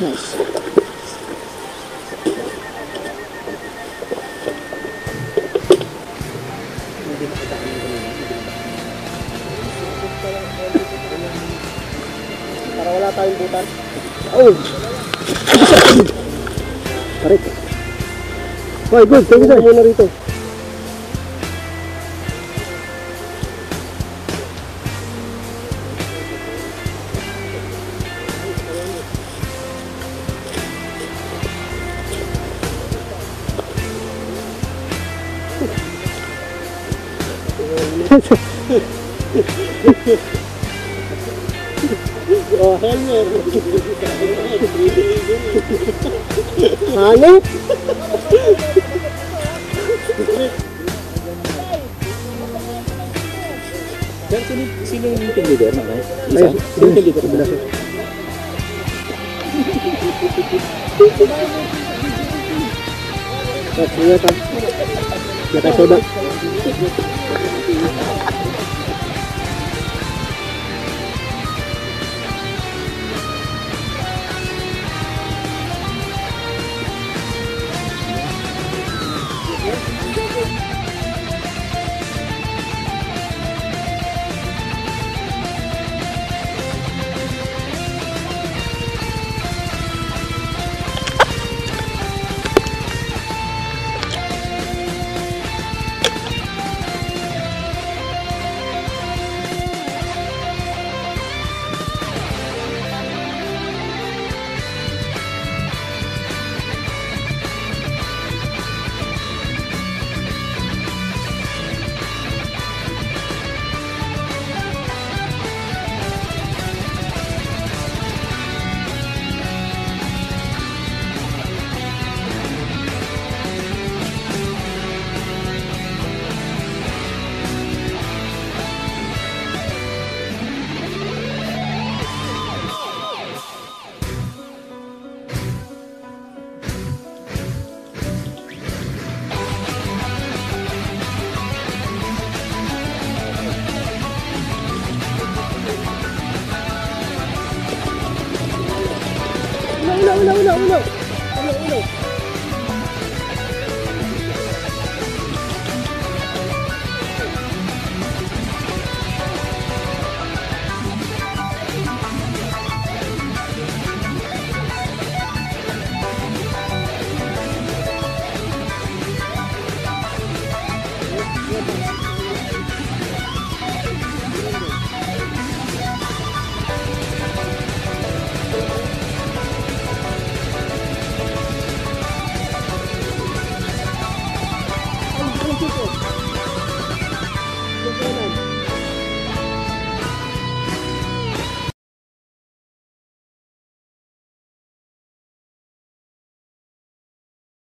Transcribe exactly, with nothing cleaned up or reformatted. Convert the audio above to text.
Nice. Para wala tayong butan. Oh! Tarik. Okay, good. Thank you, sir. Muna rito. Oh, helmet. Hanip. Sir, sino, sino yung team leader na kayo? Ayun, sino yung leader? Bila, sir. Sir, ingat ha. Ingat tayo soda.